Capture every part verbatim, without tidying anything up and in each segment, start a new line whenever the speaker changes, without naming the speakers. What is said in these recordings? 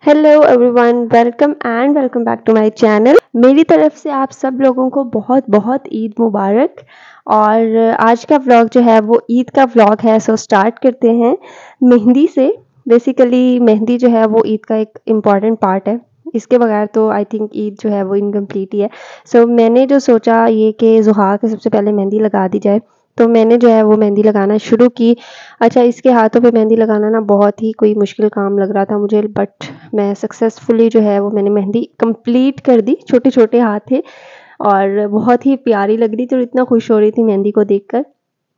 Hello everyone, welcome and welcome back to my channel. मेरी तरफ से आप सब लोगों को बहुत बहुत ईद मुबारक। और आज का व्लॉग जो है वो ईद का व्लॉग है। सो स्टार्ट करते हैं मेहंदी से। बेसिकली मेहंदी जो है वो ईद का एक इम्पॉर्टेंट पार्ट है। इसके बगैर तो आई थिंक ईद जो है वो इनकम्प्लीट ही है। सो so, मैंने जो सोचा ये कि ज़ुहा के सबसे पहले मेहंदी लगा दी जाए, तो मैंने जो है वो मेहंदी लगाना शुरू की। अच्छा, इसके हाथों पे मेहंदी लगाना ना बहुत ही कोई मुश्किल काम लग रहा था मुझे, बट मैं सक्सेसफुली जो है वो मैंने मेहंदी कंप्लीट कर दी। छोटे छोटे हाथ थे और बहुत ही प्यारी लग रही थी और इतना खुश हो रही थी मेहंदी को देखकर।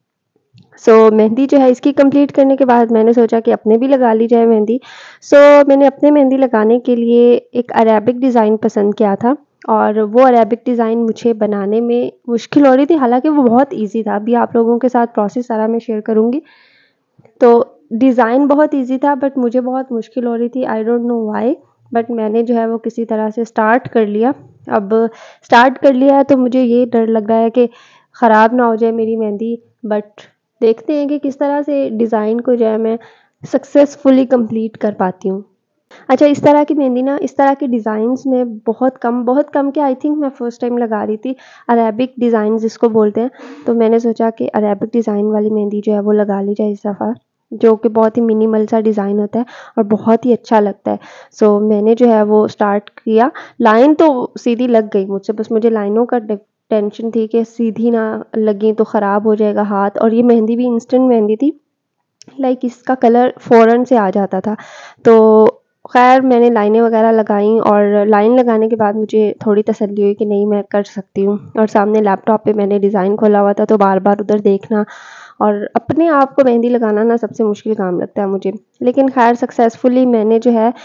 सो so, मेहंदी जो है इसकी कंप्लीट करने के बाद मैंने सोचा कि अपने भी लगा ली जाए मेहंदी। सो so, मैंने अपने मेहंदी लगाने के लिए एक अरेबिक डिज़ाइन पसंद किया था और वो अरेबिक डिज़ाइन मुझे बनाने में मुश्किल हो रही थी, हालांकि वो बहुत इजी था। अभी आप लोगों के साथ प्रोसेस सारा मैं शेयर करूँगी। तो डिज़ाइन बहुत इजी था बट मुझे बहुत मुश्किल हो रही थी, I don't know why. But मैंने जो है वो किसी तरह से स्टार्ट कर लिया। अब स्टार्ट कर लिया है तो मुझे ये डर लग रहा है कि ख़राब ना हो जाए मेरी मेहंदी। बट देखते हैं कि किस तरह से डिज़ाइन को जो है मैं सक्सेसफुली कंप्लीट कर पाती हूँ। अच्छा, इस तरह की मेहंदी ना, इस तरह के डिज़ाइंस में बहुत कम बहुत कम के आई थिंक मैं फ़र्स्ट टाइम लगा रही थी। अरेबिक डिज़ाइन जिसको बोलते हैं, तो मैंने सोचा कि अरेबिक डिज़ाइन वाली मेहंदी जो है वो लगा ली जाए इस दफ़ा, जो कि बहुत ही मिनिमल सा डिज़ाइन होता है और बहुत ही अच्छा लगता है। सो so, मैंने जो है वो स्टार्ट किया। लाइन तो सीधी लग गई मुझसे, बस मुझे लाइनों का टेंशन थी कि सीधी ना लगी तो ख़राब हो जाएगा हाथ। और ये मेहंदी भी इंस्टेंट मेहंदी थी, लाइक इसका कलर फ़ौरन से आ जाता था। तो खैर मैंने लाइनें वगैरह लगाई और लाइन लगाने के बाद मुझे थोड़ी तसल्ली हुई कि नहीं, मैं कर सकती हूँ। और सामने लैपटॉप पे मैंने डिज़ाइन खोला हुआ था, तो बार बार उधर देखना और अपने आप को मेहंदी लगाना ना सबसे मुश्किल काम लगता है मुझे। लेकिन खैर सक्सेसफुली मैंने जो है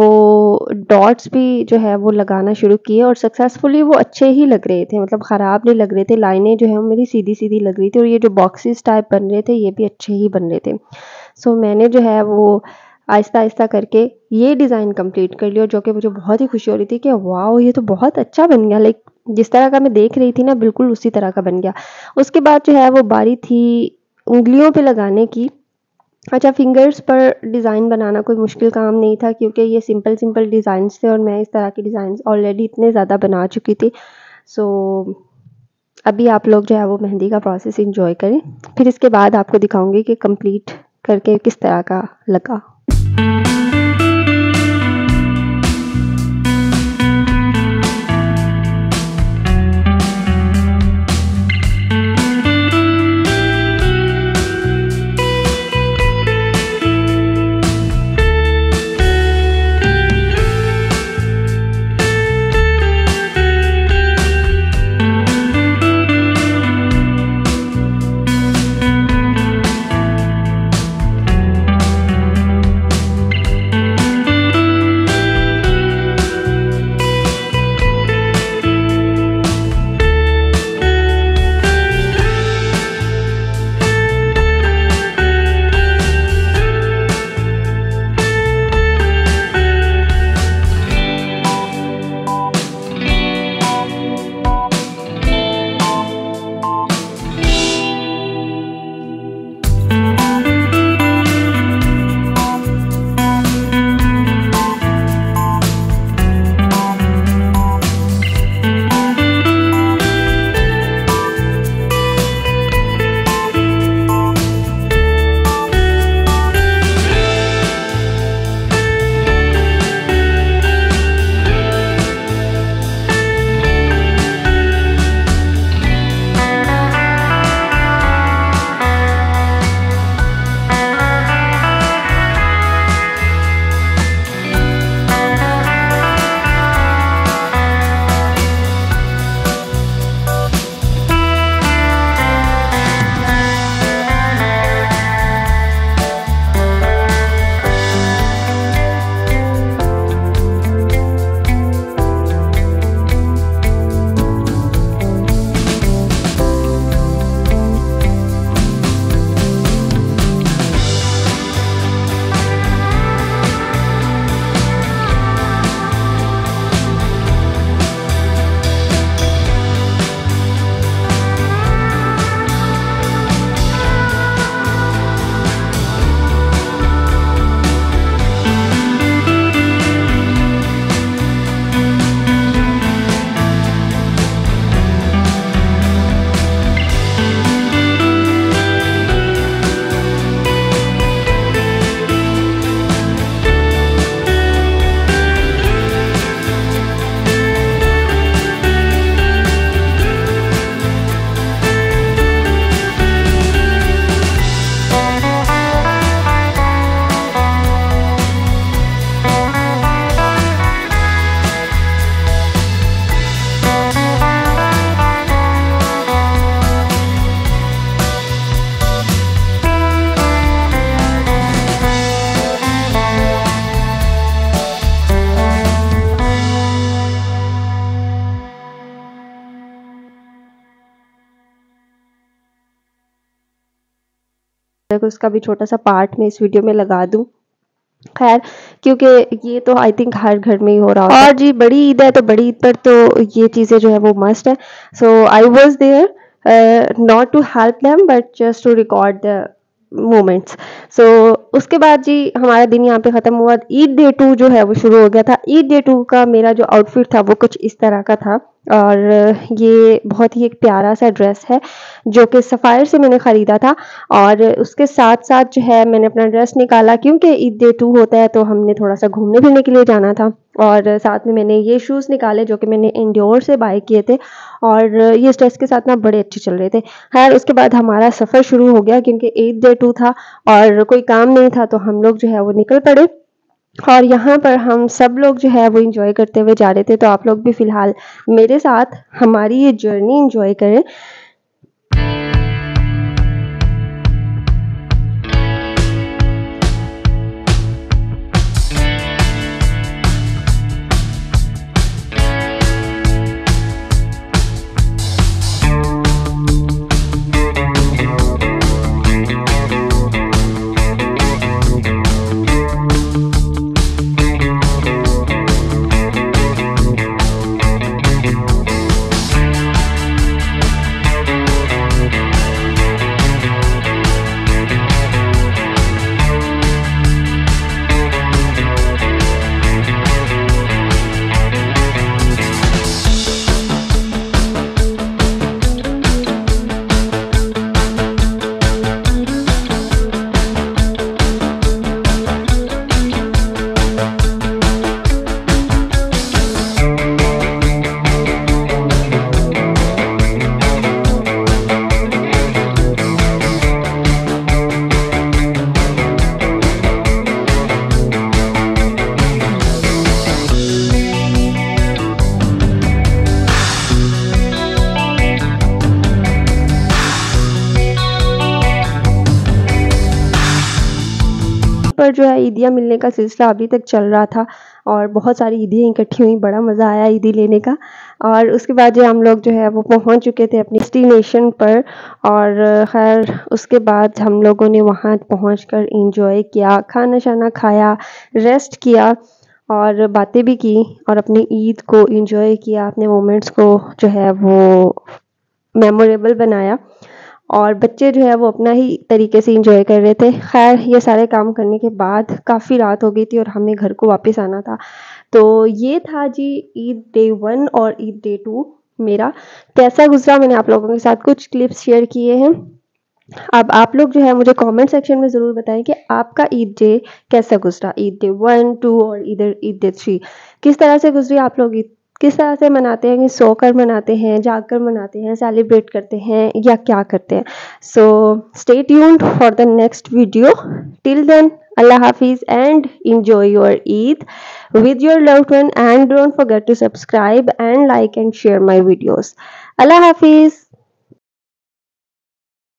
वो डॉट्स भी जो है वो लगाना शुरू किए और सक्सेसफुली वो अच्छे ही लग रहे थे, मतलब ख़राब नहीं लग रहे थे। लाइनें जो है वो मेरी सीधी सीधी लग रही थी और ये जो बॉक्सेस टाइप बन रहे थे ये भी अच्छे ही बन रहे थे। सो so, मैंने जो है वो आहिस्ता आहिस्ता करके ये डिज़ाइन कंप्लीट कर लिया, जो कि मुझे बहुत ही खुशी हो रही थी कि वाओ, ये तो बहुत अच्छा बन गया। लाइक जिस तरह का मैं देख रही थी ना, बिल्कुल उसी तरह का बन गया। उसके बाद जो है वो बारी थी उंगलियों पे लगाने की। अच्छा, फिंगर्स पर डिज़ाइन बनाना कोई मुश्किल काम नहीं था, क्योंकि ये सिंपल सिंपल डिज़ाइंस थे और मैं इस तरह के डिज़ाइंस ऑलरेडी इतने ज़्यादा बना चुकी थी। सो अभी आप लोग जो है वो मेहंदी का प्रोसेस एंजॉय करें, फिर इसके बाद आपको दिखाऊंगी कि कंप्लीट करके किस तरह का लगा। उसका भी छोटा सा पार्ट मैं इस वीडियो में लगा दूं। खैर, क्योंकि ये तो आई थिंक हर घर में ही हो रहा होता है। और जी बड़ी ईद है तो बड़ी ईद पर तो ये चीज़ें जो है वो मस्ट है। So I was there not to help them but just to record the moments. So उसके बाद जी हमारा दिन यहाँ पे ख़त्म हुआ। ईद डे टू जो है वो शुरू हो गया था। ईद डे टू का मेरा जो आउटफिट था वो कुछ इस तरह का था, और ये बहुत ही एक प्यारा सा ड्रेस है जो कि सफ़ायर से मैंने ख़रीदा था। और उसके साथ साथ जो है मैंने अपना ड्रेस निकाला, क्योंकि ईद डे टू होता है तो हमने थोड़ा सा घूमने फिरने के लिए जाना था। और साथ में मैंने ये शूज़ निकाले जो कि मैंने इंडोर से बाय किए थे, और ये इस ड्रेस के साथ ना बड़े अच्छे चल रहे थे। खैर, उसके बाद हमारा सफ़र शुरू हो गया, क्योंकि ईद डे टू था और कोई काम नहीं था तो हम लोग जो है वो निकल पड़े। और यहाँ पर हम सब लोग जो है वो एंजॉय करते हुए जा रहे थे, तो आप लोग भी फ़िलहाल मेरे साथ हमारी ये जर्नी एंजॉय करें। पर जो है ईदियाँ मिलने का सिलसिला अभी तक चल रहा था, और बहुत सारी ईदियाँ इकट्ठी हुई, बड़ा मज़ा आया ईदी लेने का। और उसके बाद जो हम लोग जो है वो पहुंच चुके थे अपनी डेस्टिनेशन पर। और खैर उसके बाद हम लोगों ने वहां पहुंचकर एंजॉय किया, खाना शाना खाया, रेस्ट किया और बातें भी की, और अपनी ईद को एंजॉय किया, अपने मोमेंट्स को जो है वो मेमोरेबल बनाया। और बच्चे जो है वो अपना ही तरीके से एंजॉय कर रहे थे। खैर, ये सारे काम करने के बाद काफ़ी रात हो गई थी और हमें घर को वापस आना था। तो ये था जी ईद डे वन और ईद डे टू मेरा कैसा गुजरा। मैंने आप लोगों के साथ कुछ क्लिप्स शेयर किए हैं। अब आप लोग जो है मुझे कमेंट सेक्शन में ज़रूर बताएं कि आपका ईद डे कैसा गुजरा। ईद डे वन, टू और इधर ईद डे थ्री किस तरह से गुजरी। आप लोग ईद किस तरह से मनाते हैं, कि सोकर मनाते हैं, जागकर मनाते हैं, सेलिब्रेट करते हैं, या क्या करते हैं। So stay tuned for the next video. Till then, Allah Hafiz and enjoy your Eid with your loved one, and don't forget to subscribe and like and share my videos. Allah Hafiz.